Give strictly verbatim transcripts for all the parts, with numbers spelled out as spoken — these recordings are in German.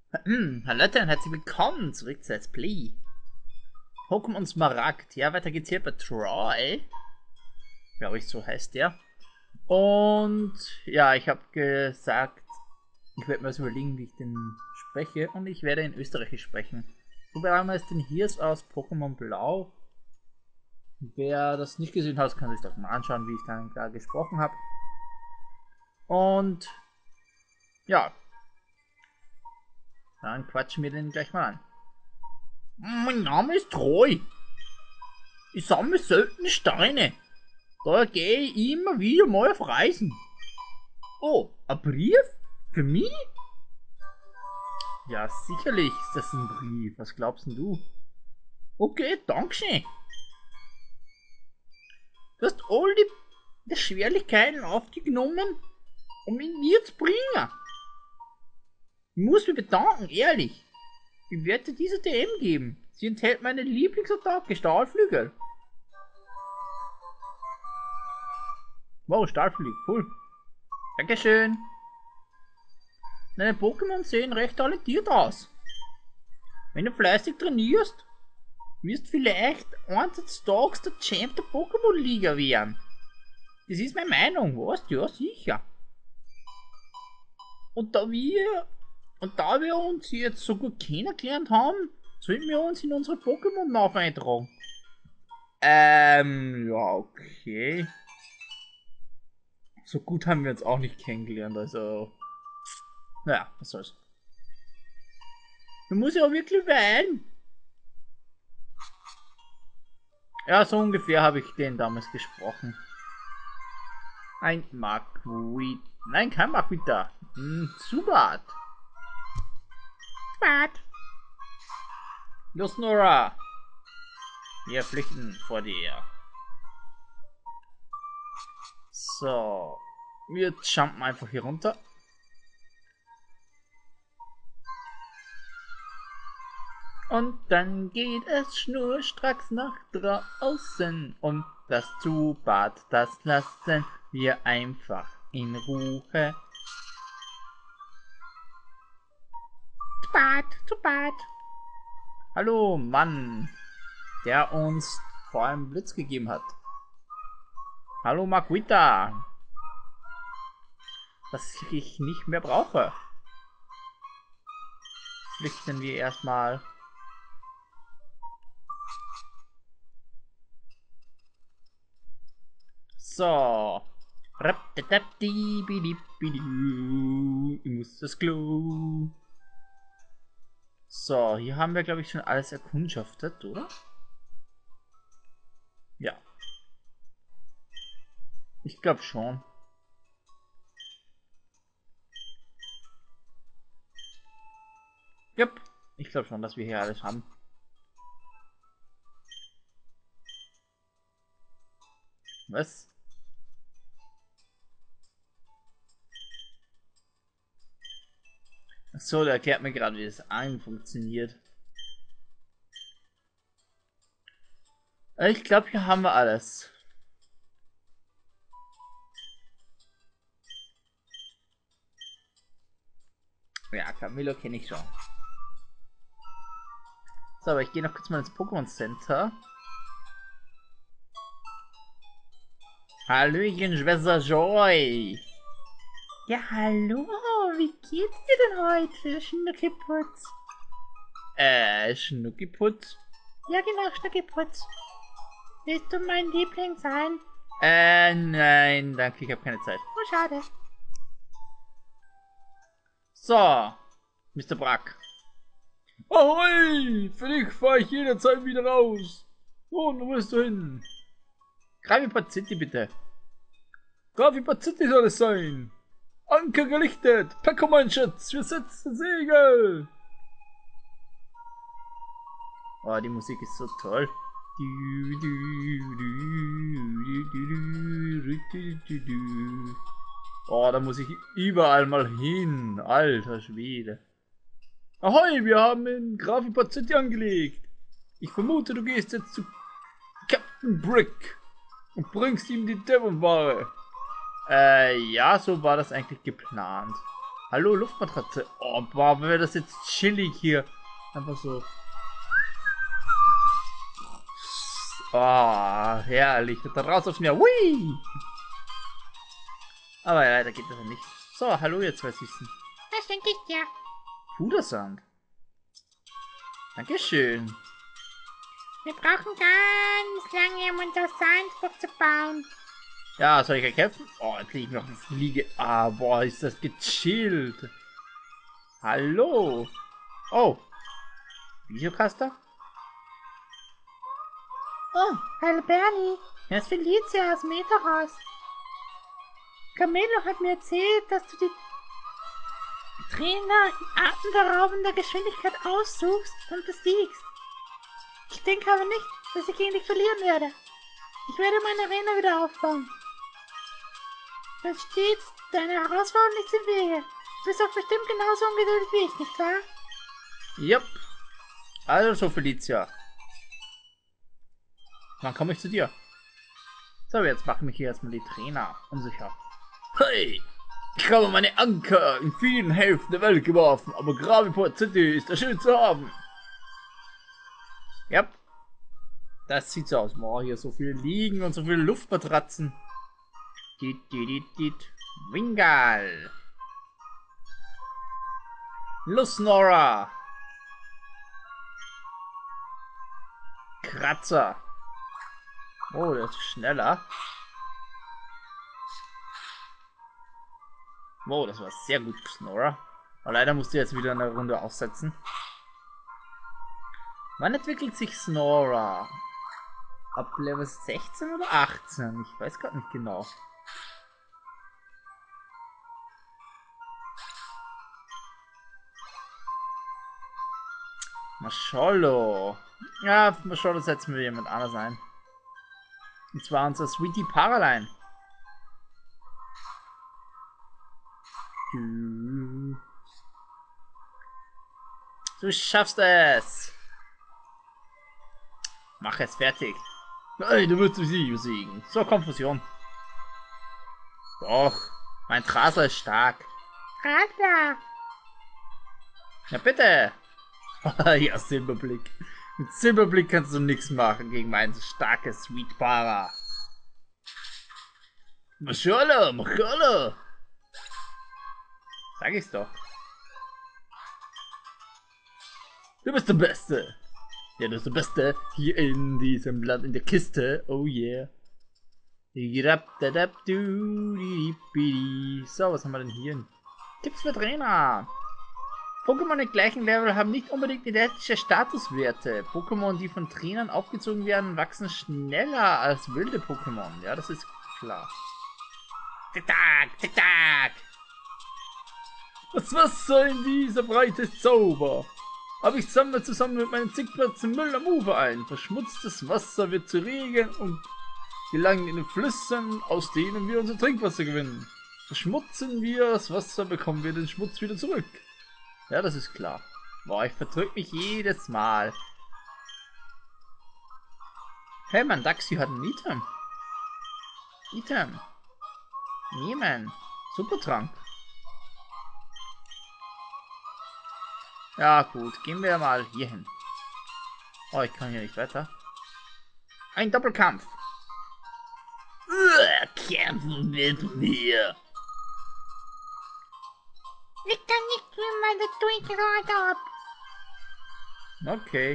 Hallo Leute und herzlich willkommen zurück zu Let's Play Pokémon Smaragd. Ja, weiter geht's hier bei Troy. Glaube ich, so heißt der. Und ja, ich habe gesagt, ich werde mir das überlegen, wie ich den spreche. Und ich werde in Österreichisch sprechen. Wobei einmal ist den Hirs aus Pokémon Blau. Wer das nicht gesehen hat, kann sich das mal anschauen, wie ich dann da gesprochen habe. Und ja, dann quatschen wir den gleich mal an. Mein Name ist Troy. Ich sammle selten Steine. Daher gehe ich immer wieder mal auf Reisen. Oh, ein Brief? Für mich? Ja, sicherlich ist das ein Brief. Was glaubst denn du? Okay, dankeschön. Du hast all die Schwierigkeiten auf dich genommen, um ihn mir zu bringen. Ich muss mich bedanken, ehrlich. Ich werde dir diese D M geben. Sie enthält meine Lieblingsattacke, Stahlflügel. Wow, Stahlflügel, cool. Dankeschön. Deine Pokémon sehen recht talentiert aus. Wenn du fleißig trainierst, wirst vielleicht eins des Tages der Champ der Pokémon-Liga werden. Das ist meine Meinung, was? Ja, sicher. Und da wir und da wir uns jetzt so gut kennengelernt haben, sollten wir uns in unsere Pokémon-Lauf eintragen. Ähm, ja, okay. So gut haben wir uns auch nicht kennengelernt, also. Naja, was soll's. Du musst ja auch wirklich weinen. Ja, so ungefähr habe ich den damals gesprochen. Ein Marquit. Nein, kein Marquita. Hm, Zubat. Zubat. Los, Nora. Wir flüchten vor dir. So. Wir jumpen einfach hier runter. Und dann geht es schnurstracks nach draußen. Und das Zubad, das lassen wir einfach in Ruhe. Zubad, Zubad. Hallo, Mann, der uns vor allem Blitz gegeben hat. Hallo, Marquita. Was ich nicht mehr brauche. Flüchten wir erstmal. So. Ich muss das Klo. So, hier haben wir, glaube ich, schon alles erkundschaftet, oder? Ja. Ich glaube schon. Jupp. Ich glaube schon, dass wir hier alles haben. Was? So, der erklärt mir gerade, wie das Angeln funktioniert. Ich glaube, hier haben wir alles. Ja, Camillo kenne ich schon. So, aber ich gehe noch kurz mal ins Pokémon Center. Hallöchen, Schwester Joy. Ja, hallo, wie geht's dir denn heute, Schnuckiputz? Äh, Schnuckiputz? Ja, genau, Schnuckiputz. Willst du mein Liebling sein? Äh, nein, danke, ich habe keine Zeit. Oh, schade. So, Mister Brack. Ahoi! Für dich fahre ich jederzeit wieder raus. Und wo willst du hin? Gravipad City, bitte. Gravipad City soll es sein. Anker gelichtet. Pecco, mein Schatz, wir setzen Segel. Oh, die Musik ist so toll. Oh, da muss ich überall mal hin. Alter Schwede. Ahoi, wir haben in Grafipad City angelegt. Ich vermute, du gehst jetzt zu Captain Brick und bringst ihm die Devon-Ware. Äh, ja, so war das eigentlich geplant. Hallo, Luftmatratze. Oh, boah, wäre das jetzt chillig hier. Einfach so. Oh, herrlich. Und da raus aufs Meer. Hui! Aber ja, da geht das ja nicht. So, hallo ihr zwei Süßen. Was schenke ich dir? Pudersand. Dankeschön. Wir brauchen ganz lange, um unser Sandburg zu bauen. Ja, soll ich erkämpfen? Oh, jetzt liege ich noch eine Fliege. Ah, boah, ist das gechillt. Hallo. Oh. Videocaster? Oh, hallo Bernie. Hier ist Felicia aus Metahaus. Camillo hat mir erzählt, dass du die Trainer in atemberaubender Geschwindigkeit aussuchst und besiegst. Ich denke aber nicht, dass ich gegen dich verlieren werde. Ich werde meine Arena wieder aufbauen. Dann steht deine Herausforderung nichts im Wege. Du bist auch bestimmt genauso ungeduldig wie ich, nicht wahr? Jupp. Also, Felicia. Wann komme ich zu dir? So, jetzt machen mich hier erstmal die Trainer unsicher. Hey! Ich habe meine Anker in vielen Hälften der Welt geworfen, aber Graviport City ist da schön zu haben. Yep. Das sieht so aus. Boah, hier so viele Liegen und so viele Luftmatratzen. Dit, dit, dit, dit. Wingal. Lusnora. Kratzer. Oh, der ist schneller. Wow, das war sehr gut, Snora. Aber leider musste jetzt wieder eine Runde aussetzen. Wann entwickelt sich Snora? Ab Level sechzehn oder achtzehn? Ich weiß gerade nicht genau. Mascholo. Ja, Mascholo setzen wir jemand anders ein. Und zwar unser Sweetie Paraline. Du, du schaffst es. Mach es fertig. Hey, du wirst sie besiegen. So, Konfusion. Doch, mein Trasler ist stark. Radler. Ja, bitte. Ja, Silberblick. Mit Silberblick kannst du nichts machen gegen mein starkes Sweet Para. Maschallah, Maschallah. Sag ich's doch. Du bist der Beste. Ja, du bist der Beste hier in diesem Land, in der Kiste. Oh yeah. So, was haben wir denn hier? Tipps für Trainer. Pokémon im gleichen Level haben nicht unbedingt identische Statuswerte. Pokémon, die von Trainern aufgezogen werden, wachsen schneller als wilde Pokémon. Ja, das ist klar. Tick-Tack, Tick-Tack. Das Wasser in dieser Breite ist sauber. Aber ich sammle zusammen mit meinen Zickplätzen Müll am Ufer ein. Verschmutztes Wasser wird zu Regen und gelangt in den Flüssen, aus denen wir unser Trinkwasser gewinnen. Verschmutzen wir das Wasser, bekommen wir den Schmutz wieder zurück. Ja, das ist klar. Boah, ich verdrück mich jedes Mal. Hey, mein Daxi hat ein Item. Item. Nehmen. Supertrank. Ja, gut. Gehen wir mal hier hin. Oh, ich kann hier nicht weiter. Ein Doppelkampf. Uah, kämpfen mit mir. Ich kann nicht schwimmen, das tue ich gerade ab. Okay.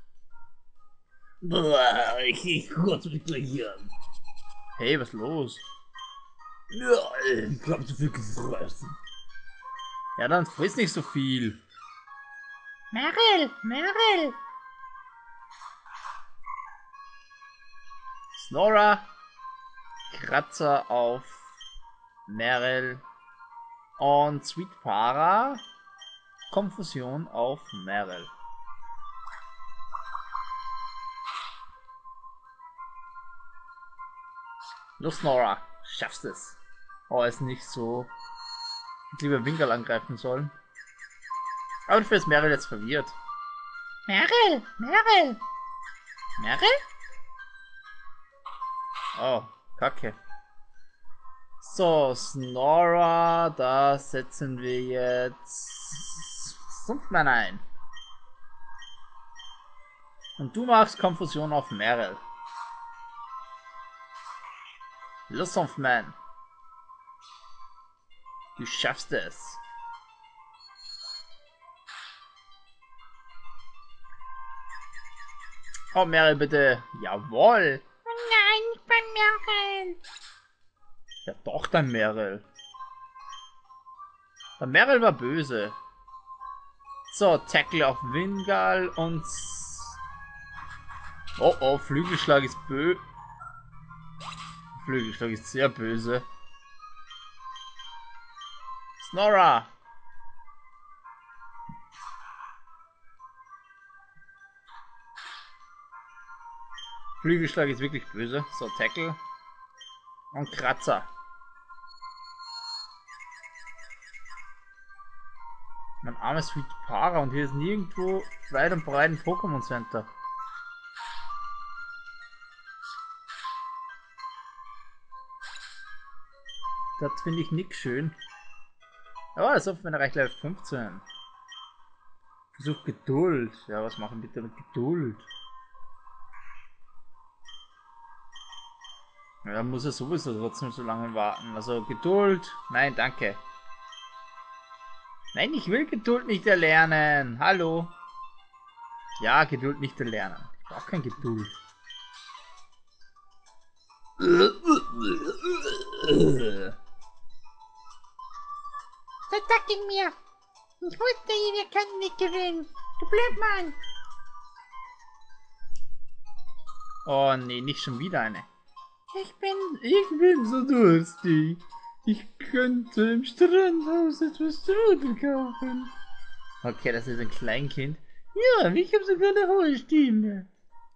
Boah, ich, ich kotze mich gleich hier an. Hey, was ist los? Ja, ich hab zu viel gefressen. Ja, dann friss nicht so viel. Meryl, Meryl. Snora. Kratzer auf Meryl. Und Sweet Para. Konfusion auf Meryl. Los, Nora, schaffst es. Oh, ist nicht so. Ich hätte lieber Winkel angreifen sollen. Aber dafür ist Meryl jetzt verwirrt. Meryl, Meryl. Meryl? Oh, Kacke. So, Snora, da setzen wir jetzt Sumpfmann ein. Und du machst Konfusion auf Meryl. Los, Sumpfmann. Du schaffst es. Oh, Meryl, bitte. Jawohl. Nein, ich bin Meryl. Ja, doch, der Meryl. Der Meryl war böse. So, Tackle auf Wingal und... Oh, oh, Flügelschlag ist bö... Flügelschlag ist sehr böse. Snora! Flügelschlag ist wirklich böse. So, Tackle. Und Kratzer. Mein armes Sweet Para und hier ist nirgendwo weit und breit ein Pokémon Center. Das finde ich nicht schön. Aber das auf meiner Reich Level fünfzehn. Versuch Geduld. Ja, was machen bitte mit Geduld? Ja, dann muss er sowieso trotzdem so lange warten. Also Geduld. Nein, danke. Nein, ich will Geduld nicht erlernen. Hallo. Ja, Geduld nicht erlernen. Ich brauche kein Geduld. Attack ihn mir. Ich wusste, wir können nicht gewinnen. Du Blödmann. Oh nee, nicht schon wieder eine. Ich bin... Ich bin so durstig. Ich könnte im Strandhaus etwas Strudel kaufen. Okay, das ist ein Kleinkind. Ja, ich habe sogar eine hohe Stimme.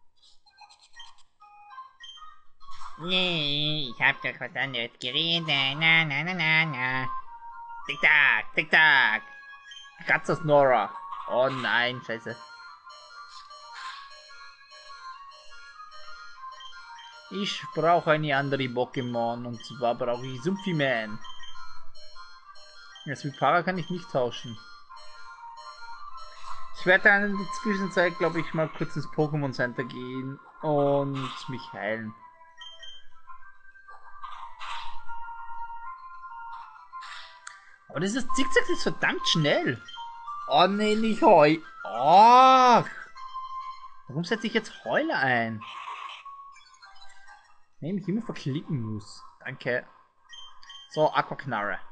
Nee, ich hab doch was anderes geredet. Na, na, na, na, na. Tick-Tack, Tick-Tack. Kratzer Snora. Oh nein, scheiße. Ich brauche eine andere Pokémon und zwar brauche ich Sumpfiman. Das Vipara kann ich nicht tauschen. Ich werde dann in der Zwischenzeit, glaube ich, mal kurz ins Pokémon Center gehen und mich heilen. Aber dieses Zickzack ist verdammt schnell. Oh nee, nicht Heu. Oh. Warum setze ich jetzt Heule ein? Nee, mich immer verklicken muss. Danke. So, Aquaknarre.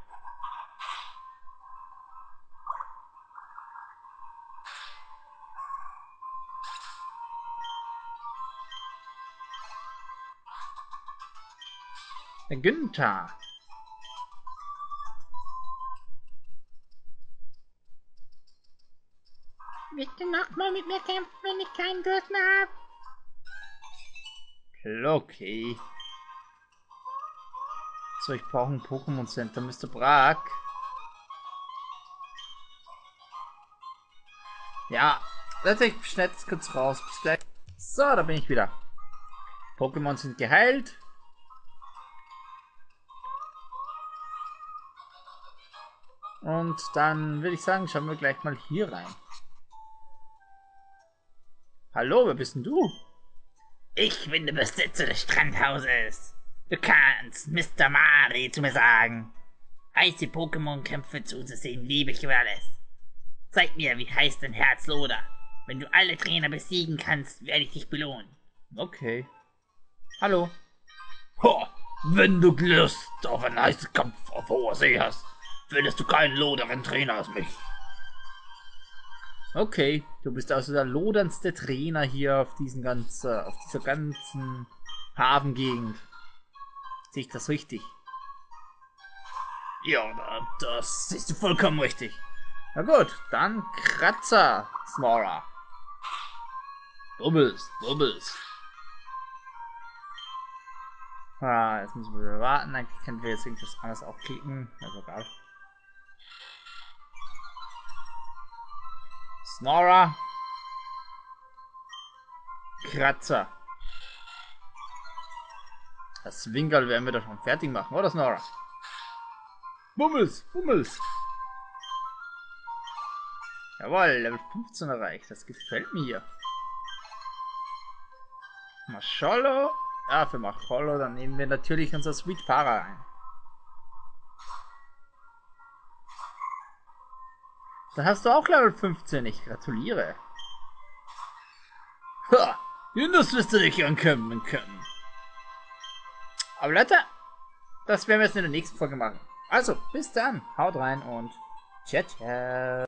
Der Günther. Willst du nochmal mit mir kämpfen, wenn ich keinen Durst mehr hab? Okay. So, ich brauche ein Pokémon Center. Mister Brack. Ja, lass ich schnell kurz raus. Bis gleich. So, da bin ich wieder. Pokémon sind geheilt. Und dann würde ich sagen, schauen wir gleich mal hier rein. Hallo, wer bist denn du? Ich bin der Besitzer des Strandhauses. Du kannst Mister Mari zu mir sagen. Heiße Pokémon-Kämpfe zuzusehen, liebe ich über alles. Zeig mir, wie heiß dein Herz lodert. Wenn du alle Trainer besiegen kannst, werde ich dich belohnen. Okay. Hallo. Ho, wenn du Lust auf einen heißen Kampf auf hoher See hast, findest du keinen loderen Trainer als mich. Okay, du bist also der loderndste Trainer hier auf diesen ganzen, auf dieser ganzen Hafengegend. Sehe ich das richtig? Ja, das siehst du vollkommen richtig. Na gut, dann Kratzer, Snora. Du bist, du bist. Ah, jetzt müssen wir warten. Eigentlich können wir jetzt irgendwas anderes auch klicken. Also egal. Snora. Kratzer. Das Wingal werden wir doch schon fertig machen, oder Snora? Bummels, Bummels. Jawohl, Level fünfzehn erreicht. Das gefällt mir. Macholo. Ja, für Macholo, dann nehmen wir natürlich unser Sweet Para ein. Dann hast du auch Level fünfzehn. Ich gratuliere. Ha! Das wirst du nicht ankämpfen können. Aber Leute, das werden wir jetzt in der nächsten Folge machen. Also, bis dann. Haut rein und ciao, ciao.